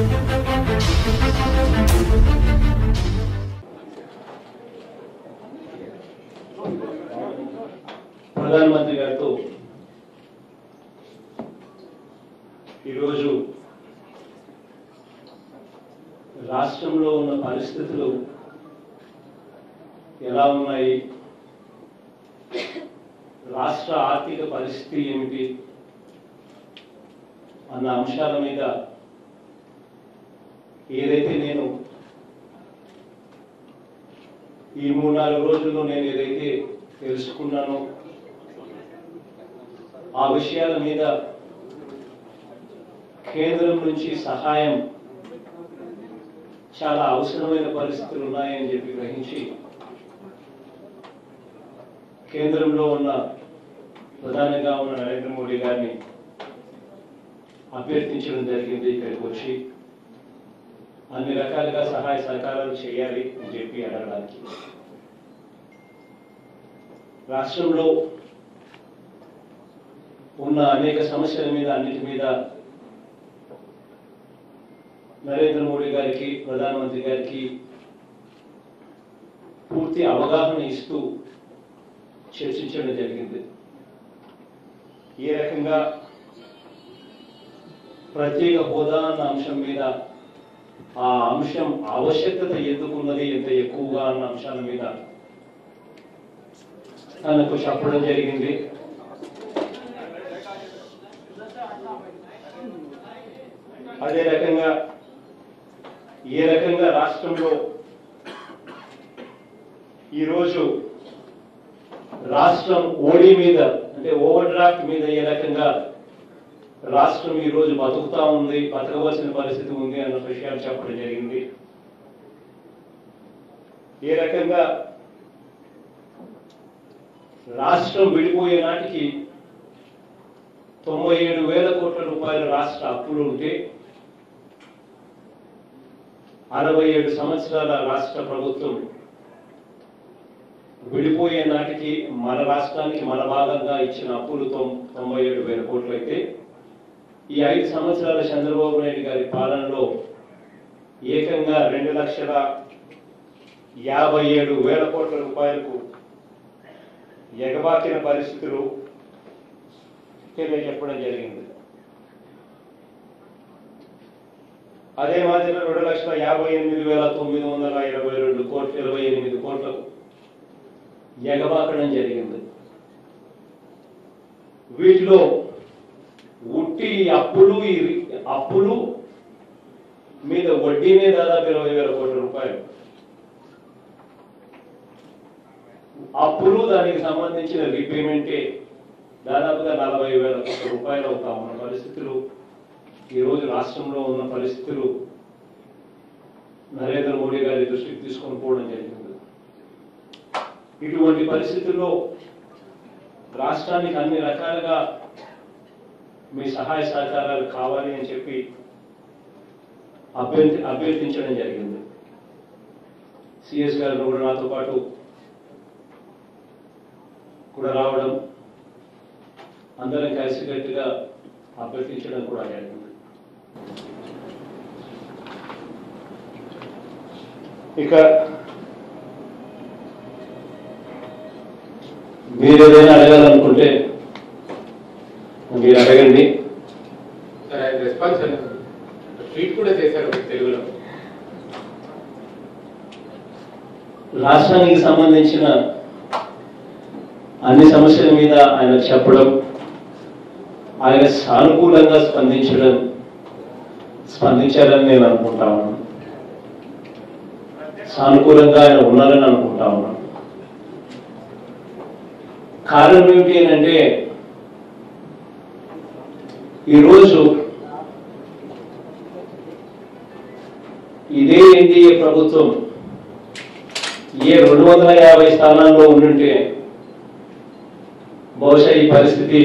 ప్రధానమంత్రి గారితో ఈరోజు రాష్ట్రంలో ఉన్న పరిస్థితులు ఎలా ఉన్నాయి, రాష్ట్ర ఆర్థిక పరిస్థితి ఏమిటి అన్న అంశాల మీద ఏదైతే నేను ఈ 3-4 రోజుల్లో నేను ఏదైతే తెలుసుకున్నానో ఆ విషయాల మీద కేంద్రం నుంచి సహాయం చాలా అవసరమైన పరిస్థితులు ఉన్నాయని చెప్పి గ్రహించి కేంద్రంలో ఉన్న ప్రధానిగా ఉన్న నరేంద్ర మోడీ గారిని అభ్యర్థించడం జరిగింది. ఇక్కడికి వచ్చి అన్ని రకాలుగా సహాయ సహకారాలు చేయాలి అని చెప్పి అడగడానికి. రాష్ట్రంలో ఉన్న అనేక సమస్యల మీద అన్నిటి మీద నరేంద్ర మోడీ గారికి, ప్రధానమంత్రి గారికి పూర్తి అవగాహన ఇస్తూ చర్చించడం జరిగింది. ఏ రకంగా ప్రత్యేక హోదా అన్న అంశం మీద, ఆ అంశం ఆవశ్యకత ఎందుకున్నది, ఎంత ఎక్కువగా అన్న అంశాల మీద తనకు చెప్పడం జరిగింది. అదే రకంగా ఏ రకంగా రాష్ట్రంలో ఈరోజు రాష్ట్రం ఓడి మీద, అంటే ఓవర్ డ్రాఫ్ట్ మీద ఏ రకంగా రాష్ట్రం ఈరోజు బతుకుతా ఉంది, బతకవలసిన పరిస్థితి ఉంది అన్న విషయాలు చెప్పడం జరిగింది. ఏ రకంగా రాష్ట్రం విడిపోయే నాటికి 97,000 కోట్ల రూపాయల రాష్ట్ర అప్పులు ఉంటే 67 సంవత్సరాల రాష్ట్ర ప్రభుత్వం విడిపోయే నాటికి మన రాష్ట్రానికి మన భాగంగా ఇచ్చిన అప్పులు 97,000 కోట్లు అయితే, ఈ 5 సంవత్సరాల చంద్రబాబు నాయుడు గారి పాలనలో ఏకంగా 2,57,000 కోట్ల రూపాయలకు ఎగబాకిన పరిస్థితులు తెలియజెప్పడం జరిగింది. అదే మాదిరిగా 2,58,922 కోట్లు 28 కోట్లకు ఎగబాకడం జరిగింది. వీటిలో ఉట్టి అప్పులు మీద వడ్డీనే దాదాపు 20,000 కోట్ల రూపాయలు, అప్పులు దానికి సంబంధించిన రీపేమెంటే దాదాపుగా 40,000 కోట్ల రూపాయలు అవుతా ఉన్న పరిస్థితులు, ఈరోజు రాష్ట్రంలో ఉన్న పరిస్థితులు నరేంద్ర మోడీ గారి దృష్టికి తీసుకొని పోవడం జరిగింది. ఇటువంటి పరిస్థితుల్లో రాష్ట్రానికి అన్ని రకాలుగా మీ సహాయ సహకారాలు కావాలి అని చెప్పి అభ్యర్థించడం జరిగింది. సిఎస్ గారు కూడా నాతో పాటు కూడా రావడం, అందరం కలిసికట్టుగా అభ్యర్థించడం కూడా జరిగింది. ఇక మీరు ఏదైనా అడగాలనుకుంటే మీరు అడగండి. రెస్పాన్స్ ట్వీట్ కూడా చేశారు తెలుగులో. రాష్ట్రానికి సంబంధించిన అన్ని సమస్యల మీద ఆయన చెప్పడం, ఆయన సానుకూలంగా స్పందించారని నేను అనుకుంటా ఉన్నాను. సానుకూలంగా ఆయన ఉన్నారని అనుకుంటా ఉన్నాను. కారణం ఏమిటి అంటే, ఈరోజు ఇదే ఎన్డీఏ ప్రభుత్వం ఏ 250 స్థానాల్లో ఉండుంటే బహుశా ఈ పరిస్థితి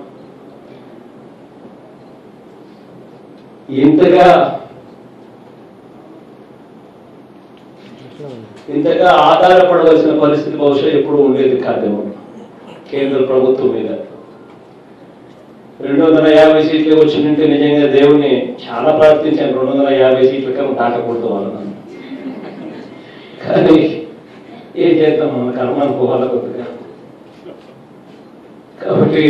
ఇంతగా ఆధారపడవలసిన పరిస్థితి బహుశా ఎప్పుడు ఉండేది కాదేమో కేంద్ర ప్రభుత్వం మీద. 250 సీట్లు వచ్చిందంటే నిజంగా దేవుణ్ణి చాలా ప్రార్థించాను, 250 సీట్ల కన్నా దాటకూడదు వాళ్ళని. కానీ ఏం చేద్దాం, మన కర్మ అనుకోవాలి కొద్దిగా. కాబట్టి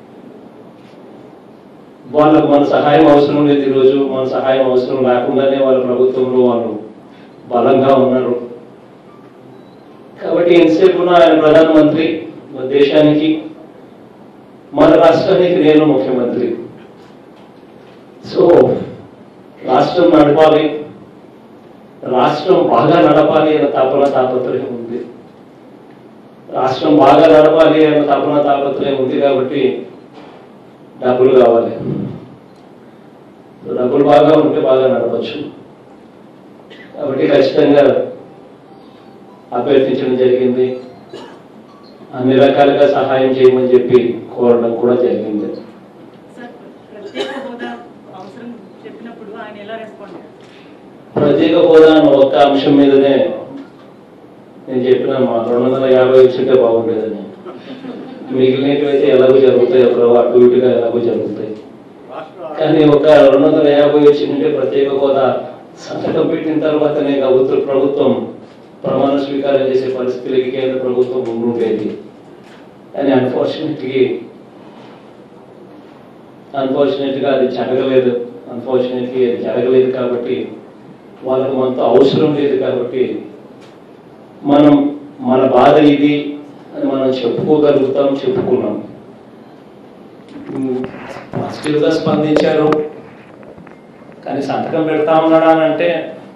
వాళ్ళకు మన సహాయం అవసరం లేదు. ఈరోజు మన సహాయం అవసరం లేకుండానే వాళ్ళ ప్రభుత్వంలో వాళ్ళు బలంగా ఉన్నారు. కాబట్టి ఎంతసేపు ఆయన ప్రధానమంత్రి, మన దేశానికి మన రాష్ట్రానికి నేను ముఖ్యమంత్రి. సో రాష్ట్రం నడపాలి, రాష్ట్రం బాగా నడపాలి అన్న తాపత్రయం ఉంది. రాష్ట్రం బాగా నడపాలి అన్న తాపత్రయం ఉంది. కాబట్టి డబ్బులు కావాలి. డబ్బులు బాగా ఉంటే బాగా నడవచ్చు. కాబట్టి ఖచ్చితంగా అభ్యర్థించడం జరిగింది. అన్ని రకాలుగా సహాయం చేయమని చెప్పి కోరడం కూడా జరిగింది. ప్రత్యేక హోదా ఒక్క అంశం మీదనే నేను చెప్పిన మా 250 వచ్చింటే బాగుండేదని. మిగిలినవైతే ఎలాగో జరుగుతాయి, ఒక అటు ఇటుగా ఎలాగో జరుగుతాయి. కానీ ఒక 250 వచ్చిందంటే ప్రత్యేక హోదా సంతకం పెట్టిన తర్వాతనే ప్రభుత్వం ప్రమాణ స్వీకారం చేసే పరిస్థితులకి కేంద్ర ప్రభుత్వం ఉండుండేది. కానీ అన్ఫార్చునేట్గా అది జరగలేదు. అది జరగలేదు కాబట్టి వాళ్ళకు మనతో అవసరం లేదు. కాబట్టి మనం మన బాధ ఇది అని మనం చెప్పుకోగలుగుతాం, చెప్పుకున్నాం. పాజిటివ్గా స్పందించారు. కానీ సంతకం పెడతా ఉన్నాడా అని అంటే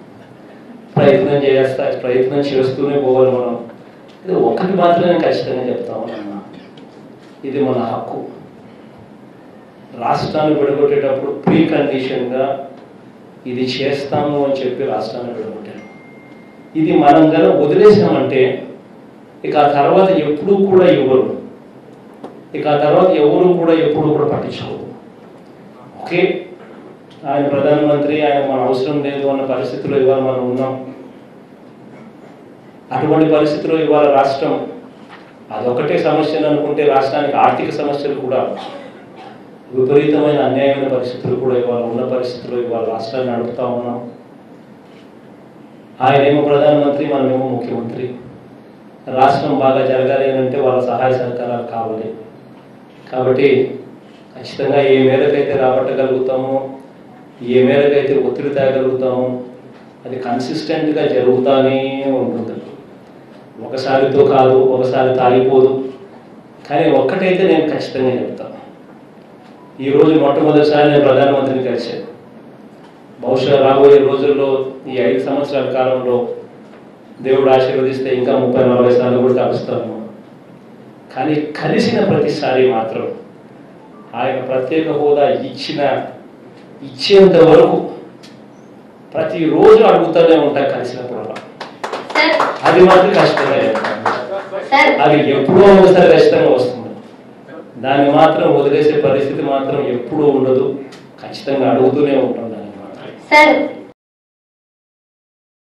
ప్రయత్నం చేస్తూనే పోవాలి మనం. ఇది ఒకటి మాత్రమే ఖచ్చితంగా చెప్తా ఉన్నా, ఇది మన హక్కు. రాష్ట్రాన్ని విడగొట్టేటప్పుడు ప్రీ కండిషన్గా ఇది చేస్తాము అని చెప్పి రాష్ట్రాన్ని విడగొట్టారు. ఇది మనం కనుక వదిలేసామంటే ఇక ఆ తర్వాత ఎప్పుడూ కూడా ఇవ్వరు. ఇక ఆ తర్వాత ఎవరు కూడా ఎప్పుడు కూడా పట్టించుకోరు. ఓకే, ఆయన ప్రధానమంత్రి, ఆయన మన అవసరం లేదు అన్న పరిస్థితిలో ఇవాళ మనం ఉన్నాం. అటువంటి పరిస్థితిలో ఇవాళ రాష్ట్రం అదొకటే సమస్యలు అనుకుంటే రాష్ట్రానికి ఆర్థిక సమస్యలు కూడా, విపరీతమైన అన్యాయమైన పరిస్థితులు కూడా ఇవాళ ఉన్న పరిస్థితుల్లో ఇవాళ రాష్ట్రాన్ని నడుపుతా ఉన్నాం. ఆయనేమో ప్రధానమంత్రి, మనమేమో ముఖ్యమంత్రి. రాష్ట్రం బాగా జరగాలి అంటే వాళ్ళ సహాయ సహకారాలు కావాలి. కాబట్టి ఖచ్చితంగా ఏ మేరకైతే రాబట్టగలుగుతామో, ఏ మేరకైతే ఒత్తిడి తేగలుగుతామో అది కన్సిస్టెంట్గా జరుగుతూనే ఉంటుంది. ఒకసారితో కాదు, ఒకసారి తాగిపోదు. కానీ ఒక్కటైతే నేను ఖచ్చితంగా చెప్తాను, ఈరోజు మొట్టమొదటిసారి నేను ప్రధానమంత్రిని కలిశాను. బహుశా రాబోయే రోజుల్లో ఈ 5 సంవత్సరాల కాలంలో దేవుడు ఆశీర్వదిస్తే ఇంకా 30-40 సార్లు కూడా కలుస్తాను. కానీ కలిసిన ప్రతిసారి మాత్రం ఆయన ప్రత్యేక హోదా ఇచ్చేంత వరకు ప్రతిరోజు అడుగుతూనే ఉంటా కలిసినప్పుడు. అది మాత్రం ఖచ్చితంగా అది ఎప్పుడో ఒకసారి ఖచ్చితంగా వస్తుంది. దాన్ని మాత్రం వదిలేసే పరిస్థితి మాత్రం ఎప్పుడూ ఉండదు. ఖచ్చితంగా అడుగుతూనే ఉంటాం దాన్ని మాత్రం.